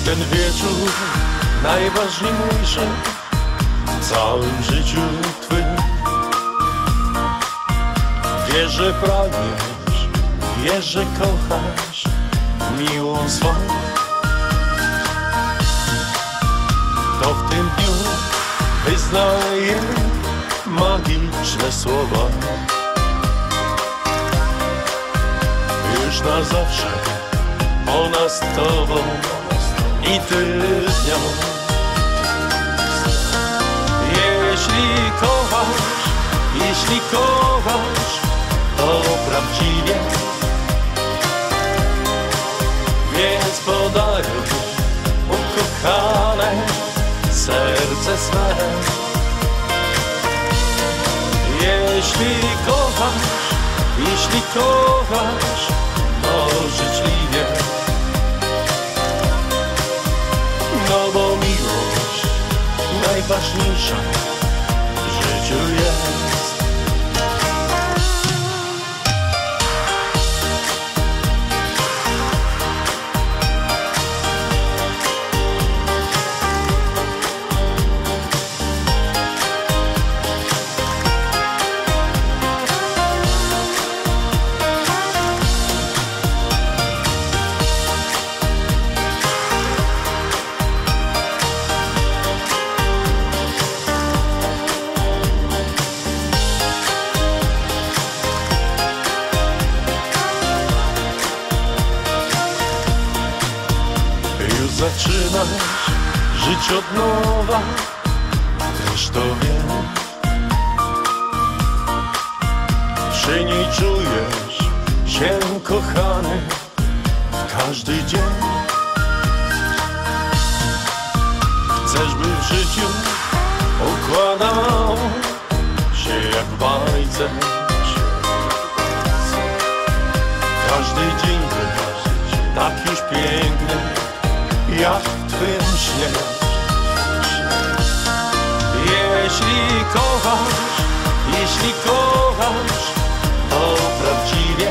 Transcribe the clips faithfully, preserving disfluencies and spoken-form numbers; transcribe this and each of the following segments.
ten wieczór najważniejszy w całym życiu twym. Wiesz, że pragniesz, wiesz, że kochasz miłą swą. To w tym dniu wyznaję magiczne słowa. Już na zawsze ona z tobą i ty z nią. Jeśli kochasz, jeśli kochasz, to prawdziwie, więc podaruj ukochane serce swe. Jeśli kochasz, jeśli kochasz, to życzliwie, no bo miłość najważniejsza w życiu jest. Zaczynasz żyć od nowa, też to wiem. Przy niej czujesz się kochany w każdy dzień. Chcesz, by w życiu układało się jak w bajce. Każdy dzień był tak już piękny jak w twym śnie. Jeśli kochasz, jeśli kochasz, to prawdziwie,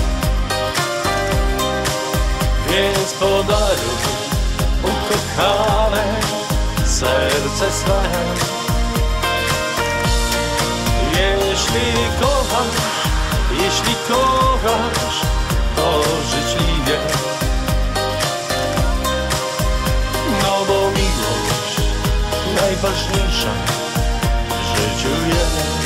więc podaruj ukochane serce swe. Jeśli kochasz, jeśli kochasz, to życzliwie, no bo miłość najważniejsza w życiu jest.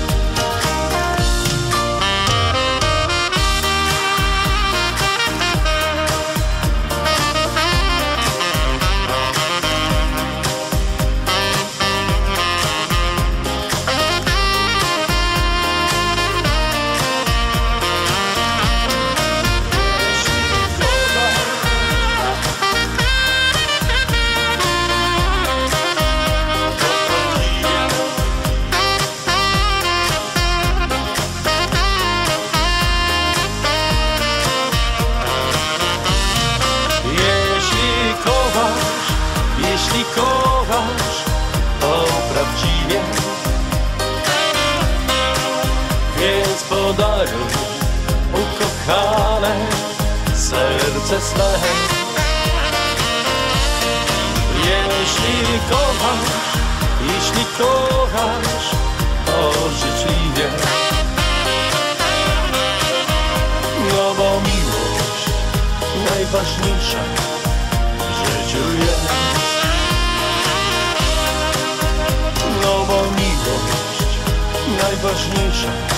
Jeśli kochasz, to prawdziwie, więc podaruj ukochane serce swe. Jeśli kochasz, jeśli kochasz, to życzliwie, no bo miłość najważniejsza w życiu jest. No bo miłość najważniejsza